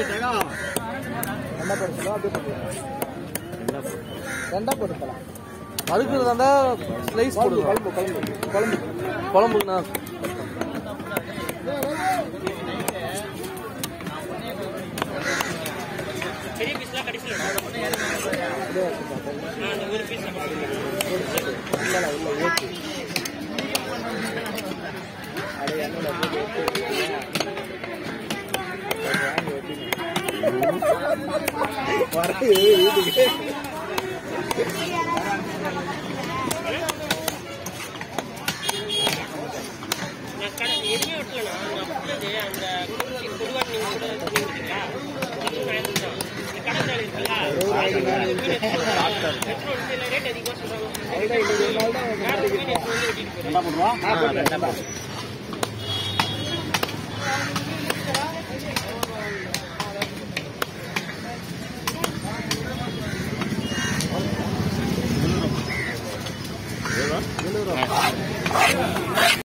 அதுக்கு ஸ்லைஸ் போடுவோம். குழம்புக்குண்ணா பெரிய பீஸ்லாம் கடைசியில் ஒரு பீஸ் எதுவுமே விட்டலண்ணா அப்படியே அந்த பொதுவாக நீங்கள் கூட சொல்லியிருக்கீங்களா கடை இருக்குல்ல ரேட் அதிகமாக சொல்கிறாங்க.